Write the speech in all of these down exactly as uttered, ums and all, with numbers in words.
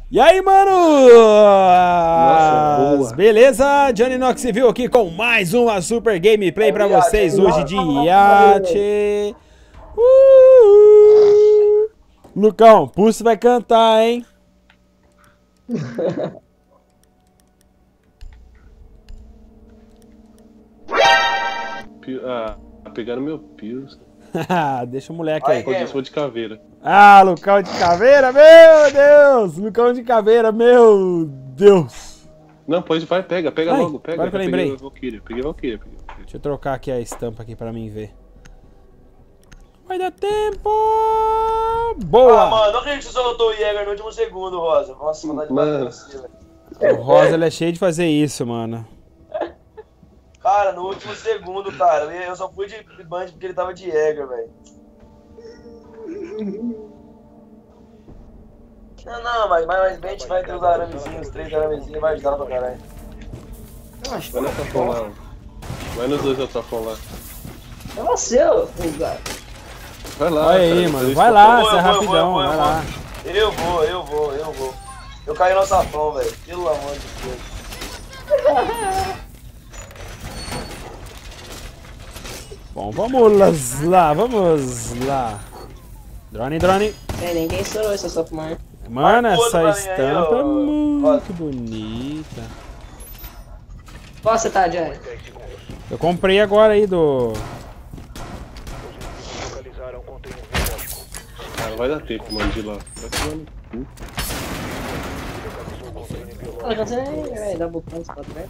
E aí, mano? Nossa, boa. Beleza? Johnny Knox viu aqui com mais uma super gameplay pra vocês hoje de iate. Uh! Lucão, Pulse vai cantar, hein? Ah, pegaram meu Pius. Deixa o moleque aí. Pode ser de caveira. Ah, Lucão de caveira, meu Deus! Lucão de caveira, meu Deus! Não, pode, vai, pega, pega Ai, logo, pega. agora que eu lembrei. Peguei Valkyria, peguei Valkyria. Peguei Valkyria. Deixa eu trocar aqui a estampa aqui pra mim ver. Vai dar tempo! Boa! Ah, mano, não acredito que você soltou o Jäger no último segundo, Rosa. Nossa, mandar de Mano. você, velho. O Rosa ele é cheio de fazer isso, mano. Cara, no último segundo, cara. Eu só fui de Band porque ele tava de Jäger, velho. Não, não, mas mais a gente vai ter os aramezinhos, os três aramezinhos, vai ajudar pra caralho. Vai no safão lá. Vai nos dois safão lá. É você, ô lugar. Vai lá, Olha aí, cara, mano. dois Vai safão. lá, Eu você é vou, eu rapidão, vou, eu vai vou. lá. Eu vou, eu vou, eu vou. Eu caí no safão, velho. Pelo amor de Deus. Bom, vamos lá, vamos lá. Drone, drone. É, ninguém estourou essa sophomore. Mano, Marca essa outro pra mim aí, estampa é ó. muito bonita. Qual você tá, Johnny? Eu comprei agora aí do... Cara, vai dar tempo, mano, de ir lá. Vai tomar no cu. Olha, você nem vai dar botão pra trás.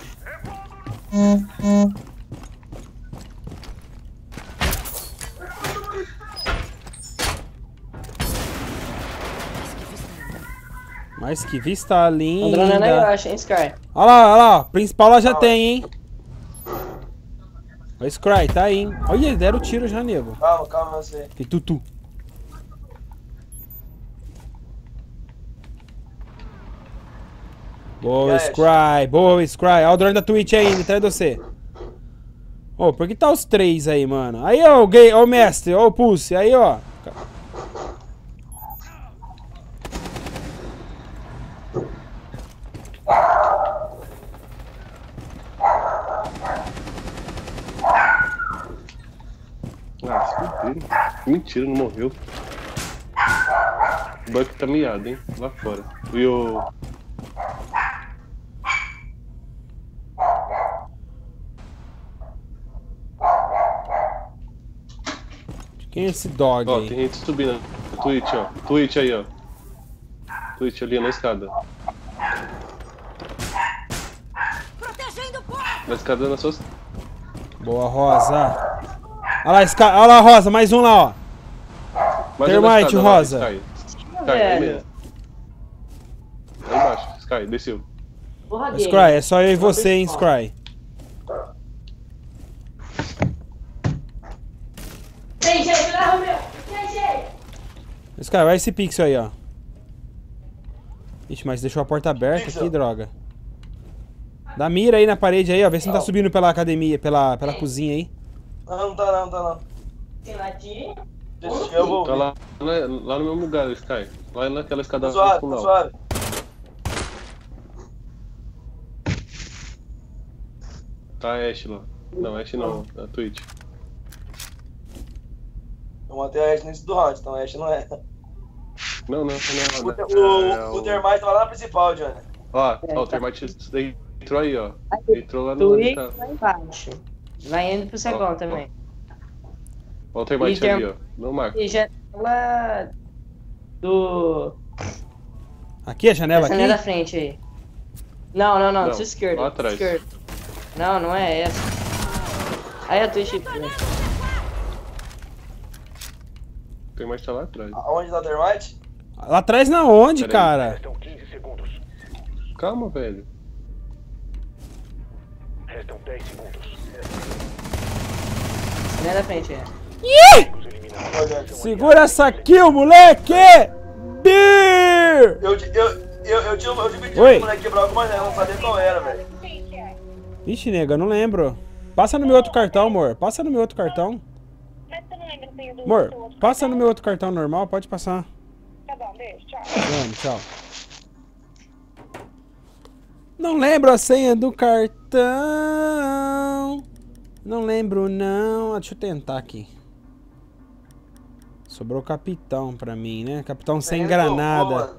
Mas que vista O drone é linda. legal, hein, Sky? Olha lá, olha lá. Principal lá já tem, hein. O Scry, tá aí, hein. Olha, deram o tiro já, nego. Calma, calma, você. Que tutu. Boa, Yes. Scry. Boa, Scry. Olha o drone da Twitch aí, atrás de você. Ô, por que tá os três aí, mano? Aí, ó, o gay, ó, o mestre, ó, o Pulse. Aí, ó. Ah, se fuderam. Mentira, não morreu. O Buck tá miado, hein? Lá fora. E o... Quem é esse dog Ó, aí? tem gente subindo. Twitch, ó. Twitch aí, ó. Twitch ali na escada. Na escada nas suas... Boa, Rosa. Olha lá, Sky, olha lá, Rosa, mais um lá, ó. Mais Termite, uma na escada lá, rosa. Sky. Sky, aí Velho. mesmo. Aí embaixo, Sky, desceu. Porra dele. Scry, é só eu e você, hein, Scry. Tem gente, lá, Romeu! Tem gente! Scry, vai esse pixel aí, ó. Ixi, mas deixou a porta aberta, Pixel. que droga. Dá mira aí na parede aí, ó. Vê se não tá subindo pela academia, pela, pela cozinha aí. Não, não tá não, não tá não. Tem latinha? Deixa eu vou Tá ouvir. lá, lá, lá no mesmo lugar, Sky. Lá naquela escada Tá suave, tá fundo. suave. Tá a Ashe lá. Não, Ashe não, a Twitch. Eu matei a Ashe nesse do round, então a Ashe não é. Não, não, não, O, não. o, É, o Termite tava lá na principal, Johnny. Ó, É, ó, o tá. Termite entrou aí, ó. Aí, Entrou lá no onde Twitch tá. lá embaixo. Vai indo pro segundo Ó, ó. também. Ó o Termite E ali, tem- ó. Não marca. E janela do... Aqui, a janela Essa não é da aqui? frente aí. Não, não, não, Não, do seu esquerdo. lá do atrás. esquerdo. Não, não é essa. Aí a Twitch... O Termite tá lá atrás. Aonde tá o Termite? Lá atrás na onde, Pera aí. cara? Restam quinze segundos. Calma, velho. Restam dez segundos. Não é da frente, é. Os eliminados. Olha, Segura essa kill, moleque! Beer! Eu, eu, eu, eu tinha eu tive Oi. um moleque quebrar alguma janela, não sabia qual era, velho. Ixi, nega, eu não lembro. Passa no meu outro cartão, amor. Passa no meu outro cartão. Mas você não lembra se do Amor, do outro passa cartão? no meu outro cartão normal, pode passar. Tá bom, beijo, tchau. Vamos, tchau. Não lembro a senha do cartão. Não lembro, não. Ah, deixa eu tentar aqui. Sobrou o capitão pra mim, né? Capitão sem granada.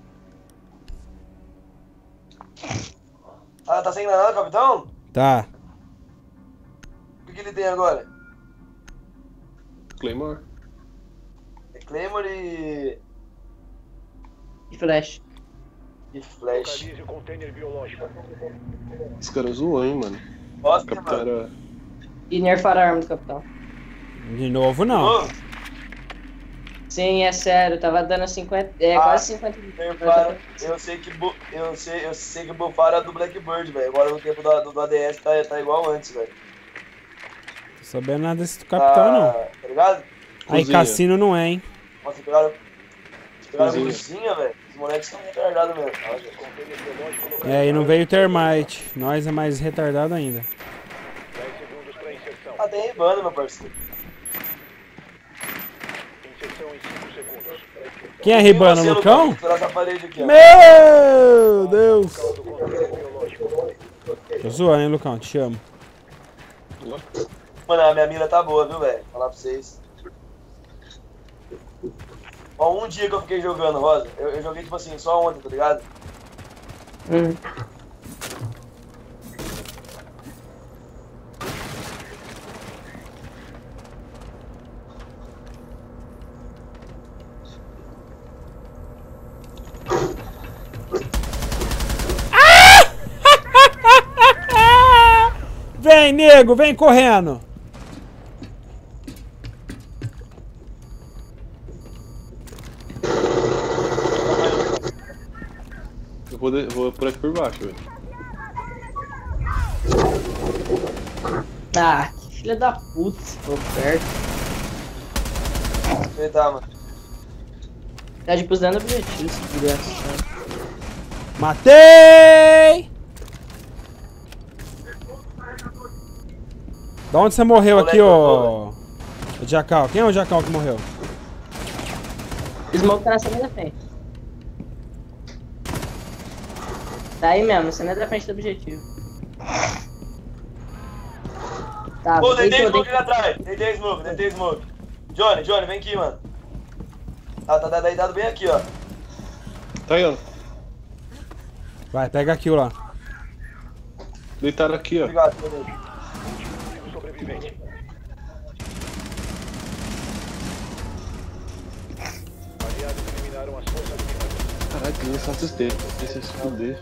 Ah, tá sem granada, capitão? Tá. O que, que ele tem agora? Claymore. É Claymore e... E flash. e Flash. Localize o container biológico. Esse cara zoou, hein, mano. O Nossa, capitão mano. era... E nerfaram a arma do capitão. De novo, não. Ô, Sim, é sério, tava dando cinquenta. É, Ah, quase cinquenta. nerfaram. Eu sei que bu... eu sei, eu sei que bufaram a do Blackbird, velho. Agora no tempo do, do, do A D S tá, tá igual antes, velho. Tô sabendo nada desse do capitão, não. Tá, tá ligado? Aí Cozinha. cassino não é, hein? Nossa, pegaram. Pegaram a Cozinha. cozinha, velho. Os moleques são retardados mesmo. Olha, gente. Container biológico localizado. É, e não veio termite. Nós é mais retardado ainda. dez segundos para inserção. Ah, tem ribando, meu parceiro. Inserção em cinco segundos. Quem é ribando, Você, Lucão? Vou tirar essa parede aqui, ó. Meu Deus! Do container biológico. Tô zoando, hein, Lucão? Te amo. Mano, a minha mira tá boa, viu, velho? Falar pra vocês. Ó, um dia que eu fiquei jogando, Rosa, eu, eu joguei, tipo assim, só ontem, tá ligado? Hum. Vem, nego, vem correndo. Eu vou, de... vou por aqui por baixo, velho. Ah, que filha da puta, se for perto. Eita, mano. Tá tipo usando objetivo, se desgraçado. Matei! Da onde você morreu aqui, ô... O Jacal? Quem é o Jacal que morreu? Smoke tá na cena da frente. Tá aí mesmo, cena da frente do objetivo. Tá, Pô, deitei deitou, smoke ali atrás. Deitei smoke, deitei smoke. Johnny, Johnny, vem aqui, mano. Ah, tá deitado bem aqui, ó. Tá aí, ó. Vai, pega aquilo lá. Deitaram aqui, ó. Obrigado, meu Deus. Último sobrevivente. Aliados eliminaram as forças inimigas. Caralho, que lançar assistência. Esse é se fuder.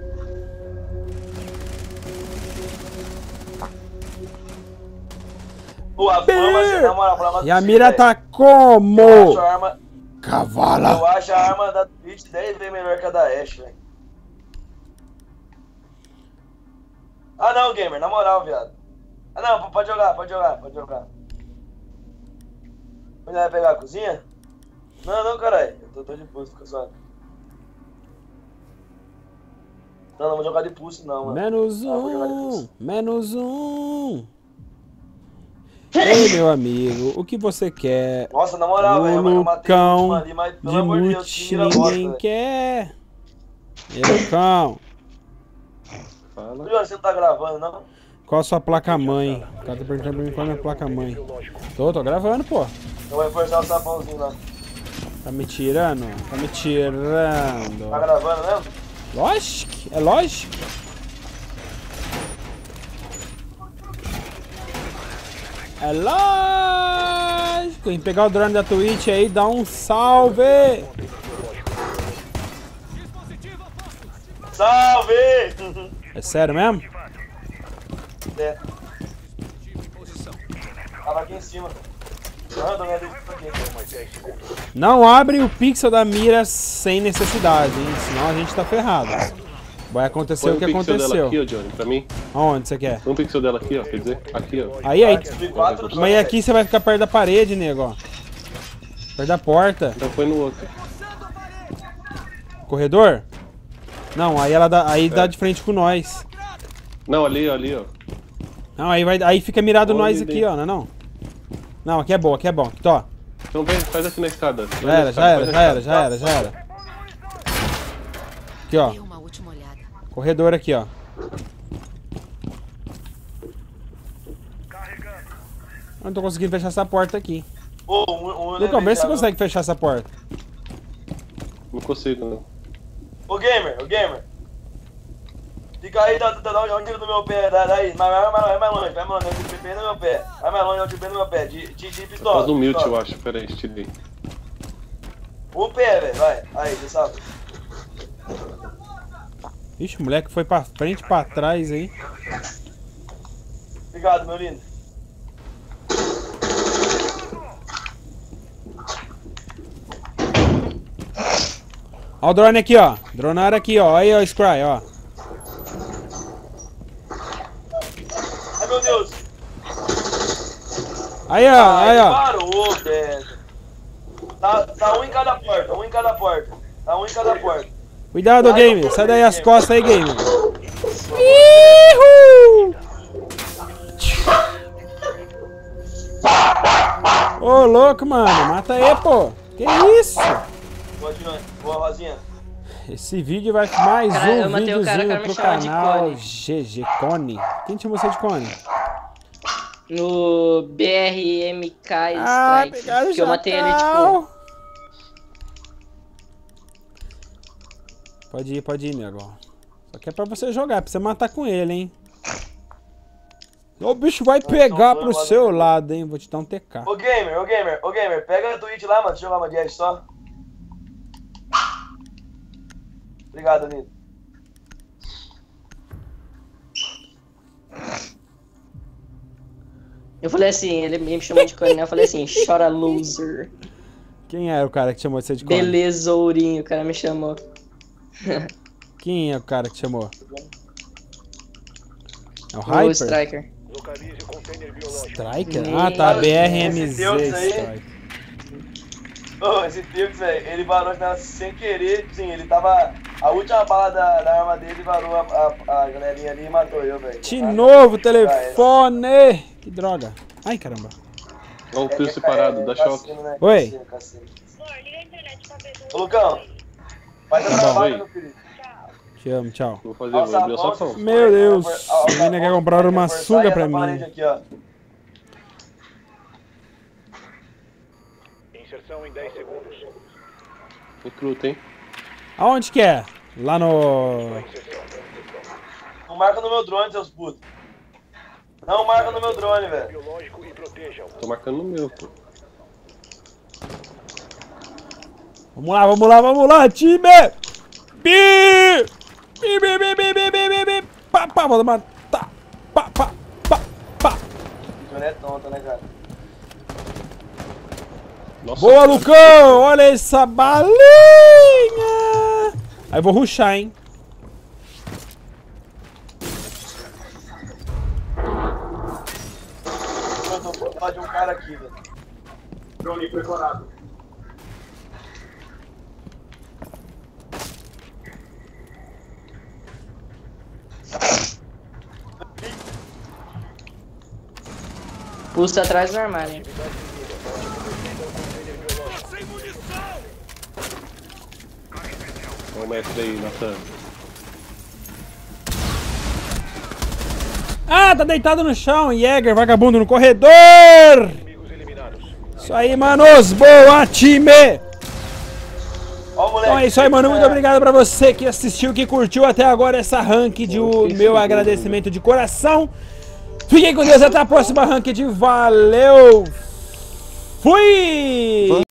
Pô, a fama, você na moral, fala E a pra mira você, tá velho. Eu como? acho a arma, eu Cavala. acho a arma da Twitch dez vezes melhor que a da Ashe, velho. Ah não, gamer, na moral, viado. Ah não, pode jogar, pode jogar, pode jogar. Onde vai pegar a cozinha? Não, não, caralho. Eu tô, tô de pulse, fica suave. Não, não vou jogar de pulse não, mano. Menos Ah, vou jogar de um. pulse. Menos um. Ei, meu amigo, o que você quer? Nossa, na moral, velho, eu matei o Lucão último ali, mas pelo de amor de Deus, mute que mira bosta, ninguém velho. quer. Ei, Lucão, Fala. Juliano, você não tá gravando, não? qual a sua placa-mãe? O cara tá perguntando pra mim qual é a minha placa-mãe. Tô, tô gravando, pô. Eu vou reforçar o sapãozinho lá. Tá me tirando? Tá me tirando. Tá gravando mesmo? Lógico, é lógico. É lógico. Quem pegar o drone da Twitch aí, dá um salve. Salve! É sério mesmo? É. Tava aqui em cima. Ah, tô vendo isso aqui. Mais dez segundos. Não abre o pixel da mira sem necessidade, hein? Senão a gente tá ferrado. Vai acontecer Põe o um que pixel dela aconteceu. aqui, ó, Johnny, pra mim. Aonde você quer? Um pixel dela aqui, ó, quer dizer, aqui, ó. Aí, aí. Destruí quatro drones, Mas aqui você vai ficar perto da parede, nego, ó. Perto da porta. Então põe no outro. Corredor? Não, aí ela dá, aí dá de frente com nós. Não, ali, ali, ó. Não, aí, vai, aí fica mirado Olha nós ali aqui, dentro. ó, não é não? Não, aqui é bom, aqui é bom. Aqui, ó. Então vem, faz aqui na escada. Faz Já na era, já escada, era, faz já na era, escada. já era, já era. Aqui, ó. Dê uma última olhada. Corredor aqui, ó. Eu não tô conseguindo fechar essa porta aqui. Ô, um, um Lucão, vê se você já- consegue fechar essa porta. Não consigo, não. Ô, gamer, ô, gamer. Fica aí, dá, dá, dá um tiro no meu pé, dá, daí. Vai, vai, vai, vai mais longe, vai mais longe, dá um tiro bem no meu pé. Vai mais longe, dá um tiro bem no meu pé. De, de, de pistola. Faz um mute, pistola. eu acho. Pera aí, estirei. Um pé, velho, vai. Aí, você sabe. Ixi, o moleque foi pra frente, pra trás aí. Obrigado, meu lindo. Ó o drone aqui, ó. Dronaram aqui, ó. Aí, ó, Scry, ó. Ai, meu Deus. Aí, ó, Ai, aí, ó. parou, velho. Tá, tá um em cada porta, um em cada porta. Tá um em cada porta. Cuidado, Ai, game. eu tô Sai daí as game. costas aí, game. Ihu! Ô, louco, mano. Mata aí, pô. Que isso? Boa, Johnny. Boa, Rosinha. Esse vídeo vai mais Cara, eu um matei o cara, o videozinho cara me pro chama de canal Cone. G G Cone. Quem te chamou você de Cone? No B R M K Ah, Strike. obrigado, que eu matei ele, tipo... Chacal. Pode ir, pode ir, nego. Só que é pra você jogar, pra você matar com ele, hein. O bicho vai pegar pro seu lado, hein. Vou te dar um T K. Ô, gamer, ô, gamer, ô, gamer. Pega a Twitch lá, mano. Deixa eu jogar uma Jazz só. Obrigado, lindo. Eu falei assim, ele me chamou de Cone, né? Eu falei assim, chora loser. Quem era o cara que chamou você de Cone? Belezourinho, o cara me chamou. Quem é o cara que chamou? É o O Hyper? Striker. Localize o container biológico. Striker? Nem- Ah, tá. B R M Z Esse Deus aí. Striker. Ô, esse Tux, velho, ele varou né, sem querer, sim, ele tava... A última bala da, da arma dele varou a, a, a galerinha ali e matou eu, velho. De Ah, novo, já era. telefone! Que droga. Ai, caramba. Ó, o É, fio é, separado, é, dá é choque. cassino, né? Oi. Cassino, cassino. Amor, liga a internet pra ver do... Ô, Lucão, faz a Tá bom. trabalho, Oi. meu filho. Te amo, tchau. Vou fazer, vou abrir o sapão. Meu Deus, a menina quer comprar uma sunga pra mim. Aqui, ó. Inserção em dez segundos. Recruta, hein? Aonde que é? Lá no... Inserção. Não marca no meu drone, seus putos. Não marca no meu drone, velho. Biológico e protejam. Tô marcando no meu, pô. Vamos lá, vamos lá, vamos lá, time! Bi! Bi, bi, bi, bi, bi, bi, bi, bi. Pá, pá, vou matar. Pá, pá, pá, pá. O drone é tonto, né, cara? Nossa, Boa, Lucão! Olha essa balinha! Aí eu vou rushar, hein? Eu tô por falar de um cara aqui, velho. Drone preparado. Pulsa atrás do armário. Olha o mestre aí, Natan. Ah, tá deitado no chão, Jäger, vagabundo no corredor! Inimigos eliminados. Isso aí, manos! Boa, time! Ó, o moleque. Então é isso aí, mano. Muito obrigado pra você que assistiu, que curtiu até agora essa ranked. O meu agradecimento de coração. Fiquem com Deus, até a próxima ranked. Valeu! Fui!